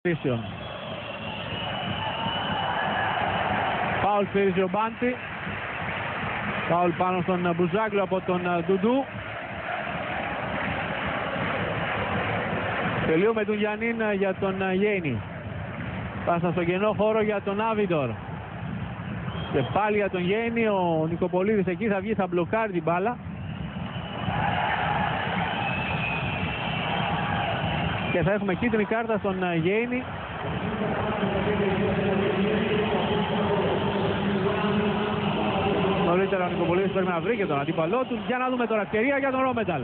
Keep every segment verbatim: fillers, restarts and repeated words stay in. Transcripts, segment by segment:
Φάουλ σφυρίζει ο Μπάντι. Φάουλ πάνω στον Μπουζάγλο από τον Ντουντού. Τελείουμε τον Γιαννίν για τον Γέινι. Πάσα στο κενό χώρο για τον Άβιντορ. Και πάλι για τον Γέινι. Ο Νικοπολίδης εκεί θα βγει, θα μπλοκάρει την μπάλα. Και θα έχουμε κίτρινη κάρτα στον Γέινι. Νωρίτερα ο Νικοπολίδης πρέπει να βρει και τον αντίπαλό του. Για να δούμε τώρα, ευκαιρία για τον Ρόμενταλ.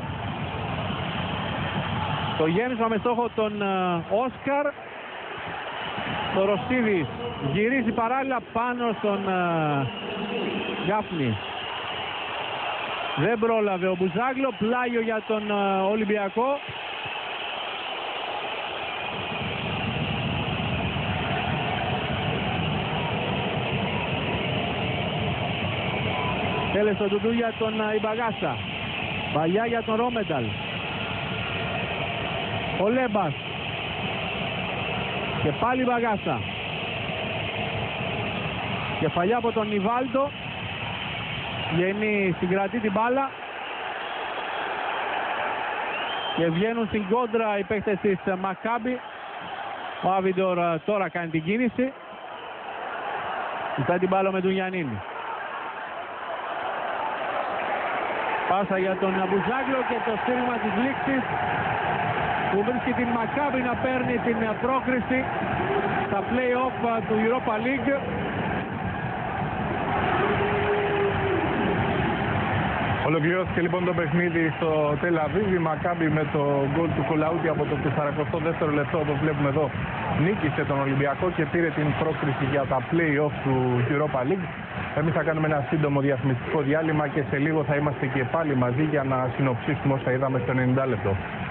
Το γέμισμα με στόχο τον Όσκαρ. Το Ρωστίδης γυρίζει παράλληλα πάνω στον Γκάφνη. Δεν πρόλαβε ο Μπουζάγλο, πλάγιο για τον Ολυμπιακό. Θέλει τον Ντουντού για τον Ιμπαγάσα. Παλιά για τον Ρόμενταλ. Ο Λέμπας. Και πάλι Μπαγάσα. Κεφαλιά από τον Νιβάλτο. Βγαίνει, συγκρατεί την μπάλα. Και βγαίνουν στην κόντρα οι παίκτες της Μακάμπι. Ο Άβιντορ τώρα κάνει την κίνηση. Ζητάει την μπάλα με τον Γιαννίνη. Πάσα για τον Μπουζάγλο και το στήριγμα της λήξης που βρίσκει την Μακάμπι να παίρνει την πρόκριση στα play-off του Europa League. Ολοκληρώθηκε λοιπόν το παιχνίδι στο Τελ Αβίβ. Η Μακάμπι με το γκολ του Κολαούτη από το σαρανταοκτώ δεύτερο λεπτό, όπως βλέπουμε εδώ, νίκησε τον Ολυμπιακό και πήρε την πρόκριση για τα play-off του Europa League. Εμείς θα κάνουμε ένα σύντομο διαφημιστικό διάλειμμα και σε λίγο θα είμαστε και πάλι μαζί για να συνοψίσουμε όσα είδαμε στο ενενήντα λεπτό.